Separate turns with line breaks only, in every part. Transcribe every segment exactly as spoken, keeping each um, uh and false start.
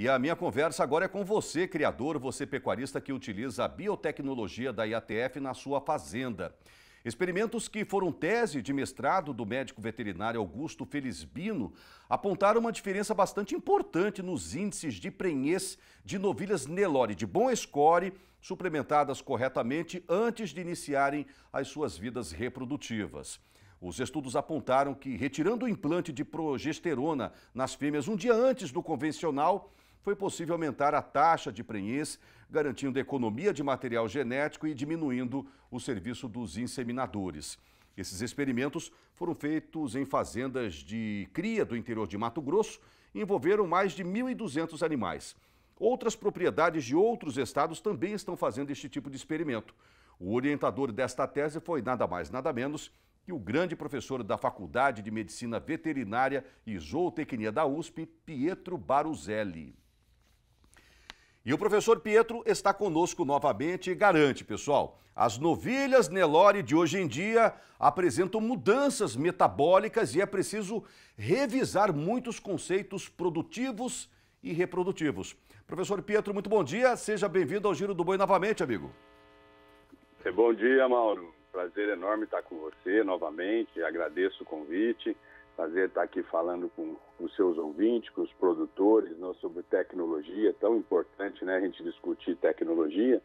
E a minha conversa agora é com você, criador, você pecuarista que utiliza a biotecnologia da I A T F na sua fazenda. Experimentos que foram tese de mestrado do médico veterinário Augusto Felisbino apontaram uma diferença bastante importante nos índices de prenhez de novilhas Nelore de bom score, suplementadas corretamente antes de iniciarem as suas vidas reprodutivas. Os estudos apontaram que, retirando o implante de progesterona nas fêmeas um dia antes do convencional, foi possível aumentar a taxa de prenhez, garantindo economia de material genético e diminuindo o serviço dos inseminadores. Esses experimentos foram feitos em fazendas de cria do interior de Mato Grosso e envolveram mais de mil e duzentos animais. Outras propriedades de outros estados também estão fazendo este tipo de experimento. O orientador desta tese foi nada mais, nada menos que o grande professor da Faculdade de Medicina Veterinária e Zootecnia da U S P, Pietro Baruzelli. E o professor Pietro está conosco novamente e garante, pessoal, as novilhas Nelore de hoje em dia apresentam mudanças metabólicas e é preciso revisar muitos conceitos produtivos e reprodutivos. Professor Pietro, muito bom dia, seja bem-vindo ao Giro do Boi novamente, amigo.
Bom dia, Mauro. Prazer enorme estar com você novamente, agradeço o convite. Prazer estar aqui falando com os seus ouvintes, com os produtores, né, sobre tecnologia, tão importante, né, a gente discutir tecnologia.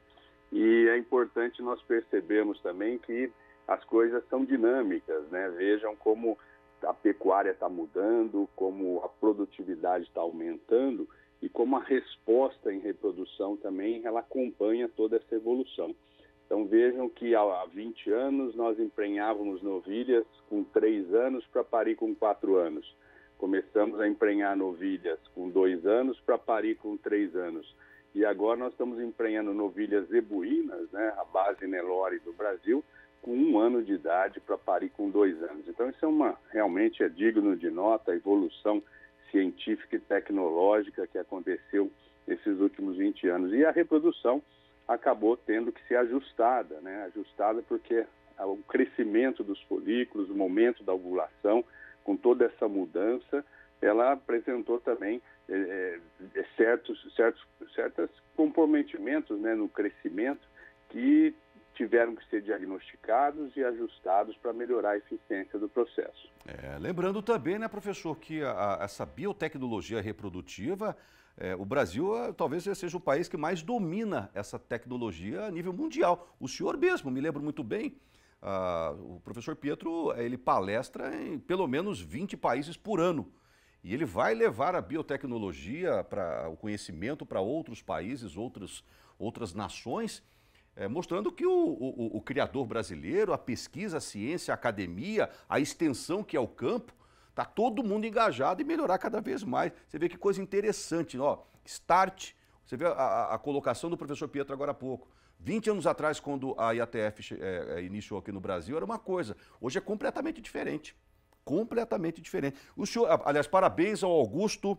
E é importante nós percebermos também que as coisas são dinâmicas, né? Vejam como a pecuária está mudando, como a produtividade está aumentando e como a resposta em reprodução também, ela acompanha toda essa evolução. Então vejam que há vinte anos nós emprenhávamos novilhas com três anos para parir com quatro anos. Começamos a emprenhar novilhas com dois anos para parir com três anos. E agora nós estamos emprenhando novilhas zebuínas, né, a base Nelore do Brasil, com um ano de idade para parir com dois anos. Então isso é uma, realmente é digno de nota, a evolução científica e tecnológica que aconteceu nesses últimos vinte anos. E a reprodução acabou tendo que ser ajustada, né? Ajustada porque o crescimento dos folículos, o momento da ovulação, com toda essa mudança, ela apresentou também é, é, certos, certos, certos comprometimentos, né, no crescimento que tiveram que ser diagnosticados e ajustados para melhorar a eficiência do processo.
É, lembrando também, né, professor, que a, a, essa biotecnologia reprodutiva, é, o Brasil talvez seja o país que mais domina essa tecnologia a nível mundial. O senhor mesmo, me lembro muito bem, uh, o professor Pietro, ele palestra em pelo menos vinte países por ano. E ele vai levar a biotecnologia, para o conhecimento para outros países, outros, outras nações, É, mostrando que o, o, o criador brasileiro, a pesquisa, a ciência, a academia, a extensão que é o campo, está todo mundo engajado em melhorar cada vez mais. Você vê que coisa interessante, ó, start, você vê a, a, a colocação do professor Pietro agora há pouco. vinte anos atrás, quando a I A T F é, iniciou aqui no Brasil, era uma coisa. Hoje é completamente diferente. Completamente diferente. O senhor, aliás, parabéns ao Augusto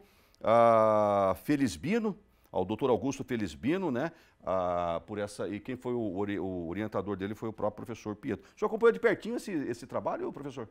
uh, Felisbino, ao doutor Augusto Felisbino, né, ah, por essa, e quem foi o, o orientador dele foi o próprio professor Pietro. O senhor acompanhou de pertinho esse, esse trabalho, professor?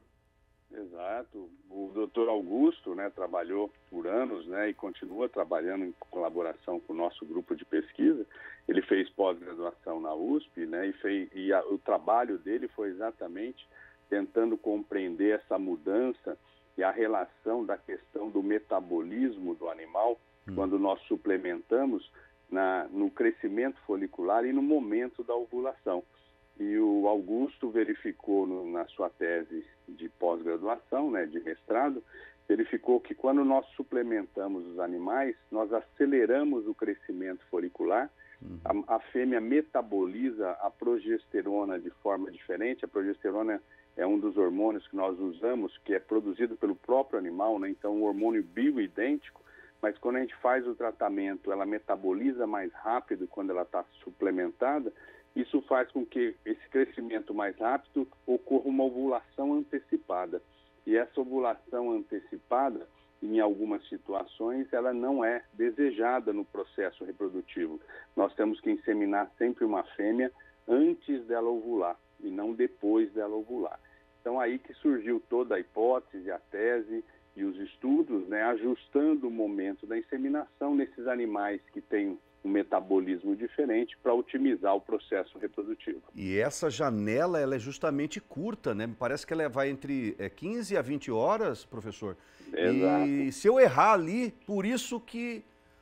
Exato. O doutor Augusto, né, trabalhou por anos, né, e continua trabalhando em colaboração com o nosso grupo de pesquisa. Ele fez pós-graduação na U S P, né, e, fez, e a, o trabalho dele foi exatamente tentando compreender essa mudança e a relação da questão do metabolismo do animal, quando nós suplementamos na, no crescimento folicular e no momento da ovulação. E o Augusto verificou no, na sua tese de pós-graduação, né, de mestrado, verificou que quando nós suplementamos os animais, nós aceleramos o crescimento folicular, uhum. a, a fêmea metaboliza a progesterona de forma diferente. A progesterona é um dos hormônios que nós usamos, que é produzido pelo próprio animal, né, então um hormônio bioidêntico, mas quando a gente faz o tratamento, ela metaboliza mais rápido quando ela está suplementada. Isso faz com que esse crescimento mais rápido ocorra uma ovulação antecipada. E essa ovulação antecipada, em algumas situações, ela não é desejada no processo reprodutivo. Nós temos que inseminar sempre uma fêmea antes dela ovular e não depois dela ovular. Então aí que surgiu toda a hipótese, a tese, e os estudos, né, ajustando o momento da inseminação nesses animais que têm um metabolismo diferente para otimizar o processo reprodutivo.
E essa janela, ela é justamente curta, né? Me parece que ela vai entre é, quinze a vinte horas, professor.
Exato.
E se eu errar ali, por isso que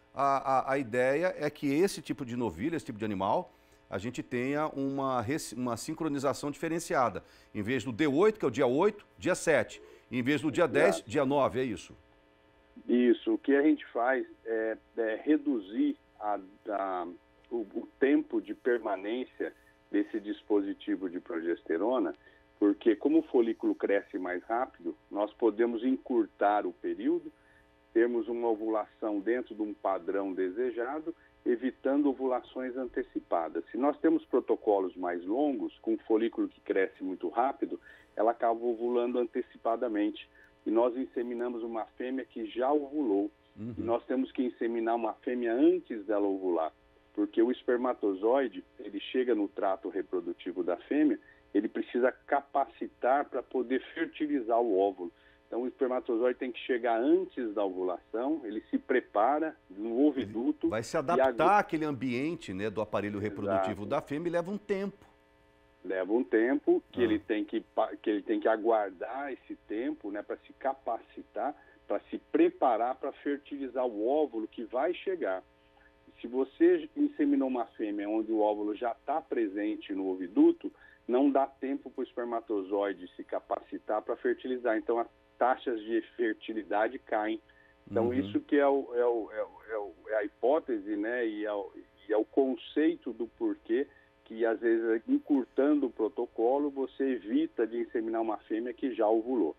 a, a, a ideia é que esse tipo de novilha, esse tipo de animal, a gente tenha uma, uma sincronização diferenciada. Em vez do D oito, que é o dia oito, dia sete. Em vez do dia dez,
Exato.
dia nove, é isso?
Isso. O que a gente faz é, é reduzir a, a, o, o tempo de permanência desse dispositivo de progesterona, porque como o folículo cresce mais rápido, nós podemos encurtar o período, termos uma ovulação dentro de um padrão desejado, evitando ovulações antecipadas. Se nós temos protocolos mais longos, com um folículo que cresce muito rápido, ela acaba ovulando antecipadamente. E nós inseminamos uma fêmea que já ovulou. Uhum. E nós temos que inseminar uma fêmea antes dela ovular, porque o espermatozoide, ele chega no trato reprodutivo da fêmea, ele precisa capacitar para poder fertilizar o óvulo. Então, o espermatozoide tem que chegar antes da ovulação, ele se prepara no oviduto.
Ele vai se adaptar àquele ambiente, né, do aparelho reprodutivo Exato. Da fêmea e leva um tempo.
Leva um tempo que,
ah.
ele, tem que, que ele tem que aguardar esse tempo, né, para se capacitar, para se preparar para fertilizar o óvulo que vai chegar. Se você inseminou uma fêmea onde o óvulo já está presente no oviduto, não dá tempo para o espermatozoide se capacitar para fertilizar. Então, as taxas de fertilidade caem. Então, uhum. isso que é, o, é, o, é, o, é, o, é a hipótese, né, e, é o, e é o conceito do porquê que, às vezes, encurtando o protocolo, você evita de inseminar uma fêmea que já ovulou.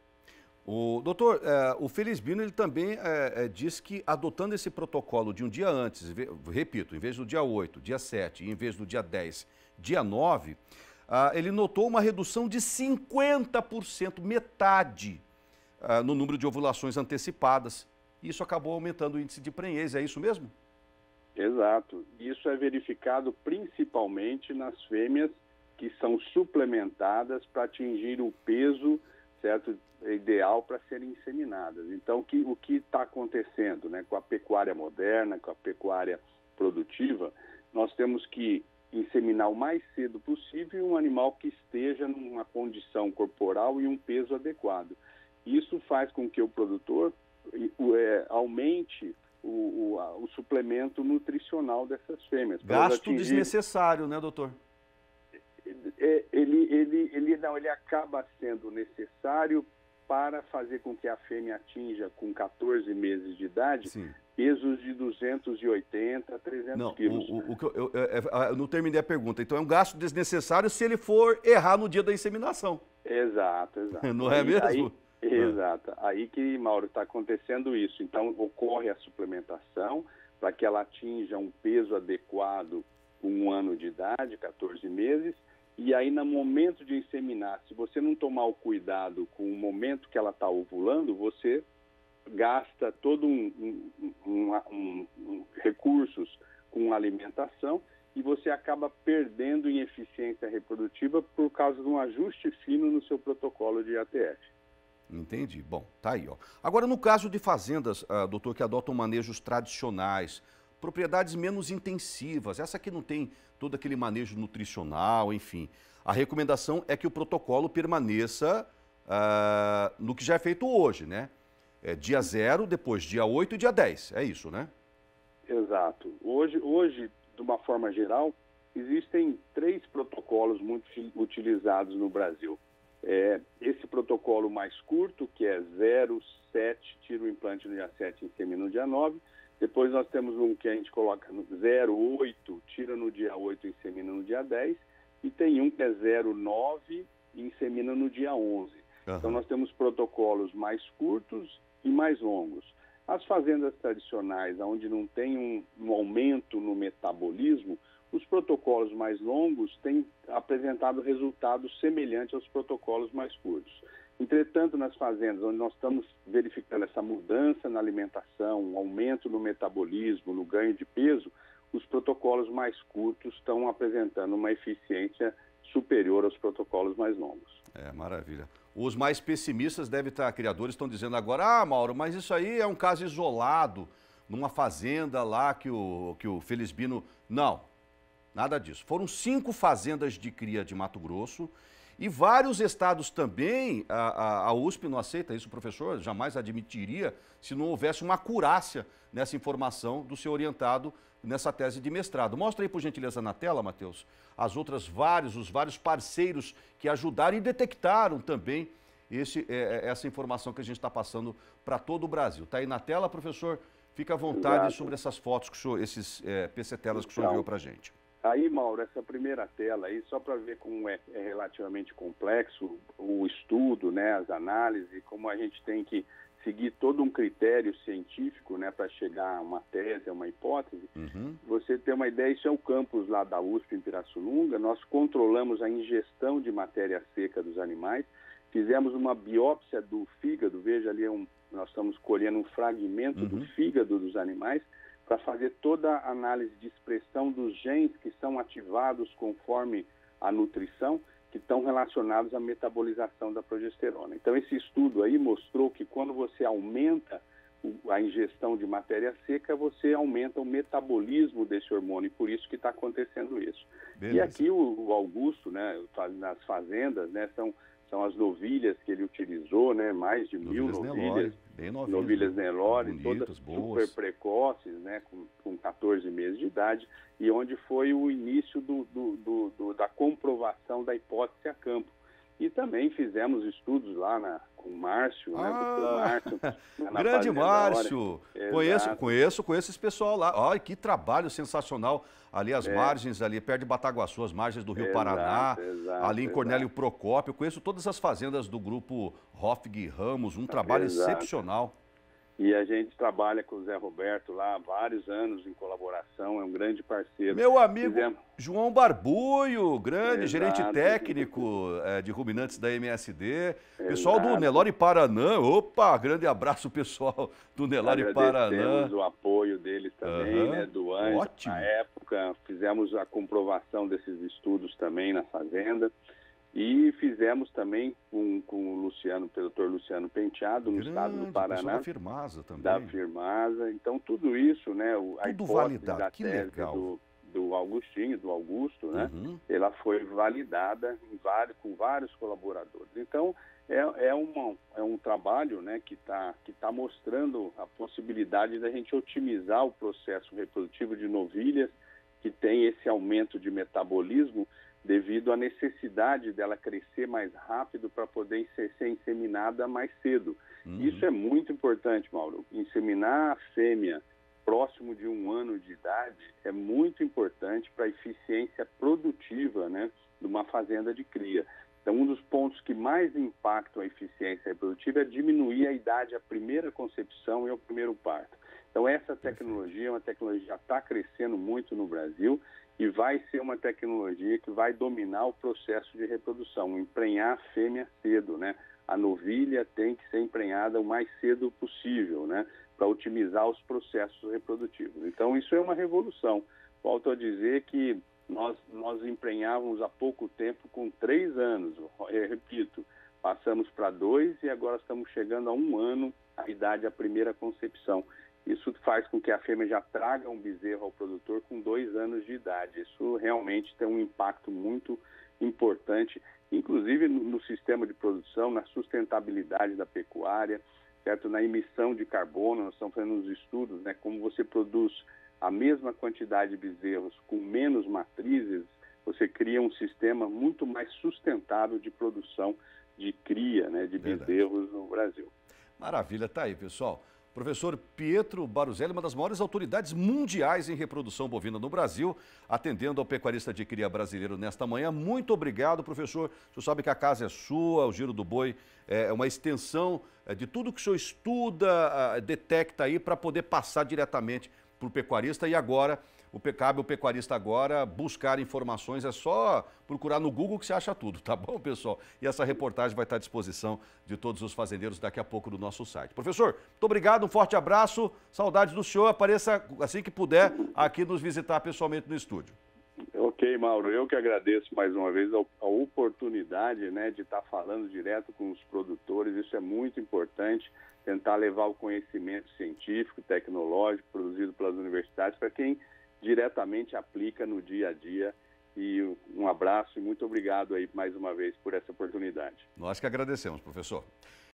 O doutor, é, o Felisbino, ele também é, é, diz que adotando esse protocolo de um dia antes, repito, em vez do dia oito, dia sete, em vez do dia dez, dia nove, ah, ele notou uma redução de cinquenta por cento, metade, ah, no número de ovulações antecipadas. Isso acabou aumentando o índice de prenhez, é isso mesmo?
Exato. Isso é verificado principalmente nas fêmeas que são suplementadas para atingir o peso, certo, ideal para serem inseminadas. Então, que, o que está acontecendo, né, com a pecuária moderna, com a pecuária produtiva, nós temos que inseminar o mais cedo possível um animal que esteja numa condição corporal e um peso adequado. Isso faz com que o produtor é, aumente o, o, a, o suplemento nutricional dessas fêmeas.
Gasto atingir... desnecessário, né, doutor?
Ele, ele, ele, não, ele acaba sendo necessário para fazer com que a fêmea atinja, com quatorze meses de idade, Sim. pesos de duzentos e oitenta a trezentos
não,
quilos.
O, o, o, eu, eu, eu não terminei a pergunta. Então é um gasto desnecessário se ele for errar no dia da inseminação.
Exato, exato.
Não é mesmo?
Aí, exato. Aí que, Mauro, está acontecendo isso. Então ocorre a suplementação para que ela atinja um peso adequado com um ano de idade, quatorze meses, e aí no momento de inseminar, se você não tomar o cuidado com o momento que ela está ovulando, você gasta todo um, um, um, um, um recursos com alimentação e você acaba perdendo em eficiência reprodutiva por causa de um ajuste fino no seu protocolo de A T F.
Entendi. Bom, tá aí, ó. Agora, no caso de fazendas, uh, doutor, que adotam manejos tradicionais, propriedades menos intensivas, essa que não tem todo aquele manejo nutricional, enfim, a recomendação é que o protocolo permaneça uh, no que já é feito hoje, né? É dia zero, depois dia oito e dia dez, é isso, né?
Exato. Hoje, hoje, de uma forma geral, existem três protocolos muito utilizados no Brasil. É, esse protocolo mais curto, que é zero, sete, tira o implante no dia sete e insemina no dia nove. Depois nós temos um que a gente coloca no zero, oito, tira no dia oito e insemina no dia dez. E tem um que é zero, nove e insemina no dia onze. Uhum. Então nós temos protocolos mais curtos e mais longos. As fazendas tradicionais, onde não tem um, um aumento no metabolismo, os protocolos mais longos têm apresentado resultados semelhantes aos protocolos mais curtos. Entretanto, nas fazendas onde nós estamos verificando essa mudança na alimentação, um aumento no metabolismo, no ganho de peso, os protocolos mais curtos estão apresentando uma eficiência superior aos protocolos mais longos.
É, maravilha. os mais pessimistas devem estar, criadores estão dizendo agora, ah, Mauro, mas isso aí é um caso isolado, numa fazenda lá que o, que o Felisbino... Não, nada disso. Foram cinco fazendas de cria de Mato Grosso e vários estados também. A, a, a U S P não aceita isso, professor, jamais admitiria se não houvesse uma acurácia nessa informação do seu orientado nessa tese de mestrado. Mostra aí, por gentileza, na tela, Matheus, as outras vários, os vários parceiros que ajudaram e detectaram também esse, é, essa informação que a gente está passando para todo o Brasil. Está aí na tela, professor? Fica à vontade. Exato. Sobre essas fotos, que o senhor, esses é, P C telas que o senhor enviou para a gente.
Aí, Mauro, essa primeira tela aí, só para ver como é, é relativamente complexo o estudo, né, as análises, como a gente tem que seguir todo um critério científico, né, para chegar a uma tese, a uma hipótese. Uhum. Você tem uma ideia, isso é o campus lá da U S P em Pirassununga, nós controlamos a ingestão de matéria seca dos animais, fizemos uma biópsia do fígado, veja ali, um, nós estamos colhendo um fragmento uhum. do fígado dos animais, para fazer toda a análise de expressão dos genes que são ativados conforme a nutrição, que estão relacionados à metabolização da progesterona. Então, esse estudo aí mostrou que quando você aumenta a ingestão de matéria seca, você aumenta o metabolismo desse hormônio, e por isso que está acontecendo isso. Beleza. E aqui o, o Augusto, né, nas fazendas, né, são, são as novilhas que ele utilizou, né, mais de mil novilhas. novilhas
Bem novinhas,
novilhas Nelore,
bonitas,
todas
boas.
super precoces, né, com, com quatorze meses de idade, e onde foi o início do, do, do, do, da comprovação da hipótese a campo. E também fizemos estudos lá na, com o Márcio, ah, né, doutor Márcio.
Na grande Márcio! Conheço, conheço, conheço esse pessoal lá. Olha, que trabalho sensacional. Ali as é. margens, ali perto de Bataguaçu, as margens do Rio exato, Paraná, exato, ali em exato. Cornélio Procópio. Eu conheço todas as fazendas do grupo Hofg Ramos, um trabalho exato. excepcional.
E a gente trabalha com o Zé Roberto lá há vários anos em colaboração, é um grande parceiro.
Meu amigo Fizemos... João Barbulho, grande Exato. gerente técnico é, de ruminantes da M S D. Exato. Pessoal do Nelore Paranã, opa, grande abraço pessoal do Nelore Paranã.
Agradecemos o apoio deles também, uhum. né, do Anjo, Ótimo. na época. Fizemos a comprovação desses estudos também na fazenda. E fizemos também com, com o Luciano, pelo doutor Luciano Penteado, no Grande, estado do Paraná.
Da Firmasa também.
Da Firmasa. Então, tudo isso, né, o, a
tudo
hipótese
validado.
da
que
tese
legal.
do, do Augustinho, do Augusto, né,
uhum.
ela foi validada em vários, com vários colaboradores. Então, é, é, uma, é um trabalho, né, que está que tá mostrando a possibilidade da gente otimizar o processo reprodutivo de novilhas que tem esse aumento de metabolismo devido à necessidade dela crescer mais rápido para poder ser, ser inseminada mais cedo. Uhum. Isso é muito importante, Mauro. Inseminar a fêmea próximo de um ano de idade é muito importante para a eficiência produtiva, né, de uma fazenda de cria. Então, um dos pontos que mais impactam a eficiência reprodutiva é diminuir a idade à primeira concepção e ao primeiro parto. Então, essa tecnologia é uma tecnologia que já está crescendo muito no Brasil e vai ser uma tecnologia que vai dominar o processo de reprodução, emprenhar a fêmea cedo, né? A novilha tem que ser emprenhada o mais cedo possível, né? Para otimizar os processos reprodutivos. Então, isso é uma revolução. Volto a dizer que nós, nós emprenhávamos há pouco tempo com três anos, eu repito, passamos para dois e agora estamos chegando a um ano a idade da primeira concepção. Isso faz com que a fêmea já traga um bezerro ao produtor com dois anos de idade. Isso realmente tem um impacto muito importante, inclusive no, no sistema de produção, na sustentabilidade da pecuária, certo? Na emissão de carbono. Nós estamos fazendo uns estudos, né, como você produz a mesma quantidade de bezerros com menos matrizes, você cria um sistema muito mais sustentável de produção de cria, né, de Verdade. bezerros no Brasil.
Maravilha, tá aí, pessoal. Professor Pietro Baruzelli, uma das maiores autoridades mundiais em reprodução bovina no Brasil, atendendo ao pecuarista de cria brasileiro nesta manhã. Muito obrigado, professor. O senhor sabe que a casa é sua, o Giro do Boi é uma extensão de tudo que o senhor estuda, detecta aí para poder passar diretamente para o pecuarista. E agora, o cabe o pecuarista agora buscar informações, é só procurar no Google que você acha tudo, tá bom, pessoal? E essa reportagem vai estar à disposição de todos os fazendeiros daqui a pouco no nosso site. Professor, muito obrigado, um forte abraço, saudades do senhor, apareça assim que puder aqui nos visitar pessoalmente no estúdio.
Ok. Ok, Mauro, eu que agradeço mais uma vez a, a oportunidade, né, de estar falando direto com os produtores. Isso é muito importante, tentar levar o conhecimento científico, tecnológico produzido pelas universidades para quem diretamente aplica no dia a dia. E um abraço e muito obrigado aí mais uma vez por essa oportunidade.
Nós que agradecemos, professor.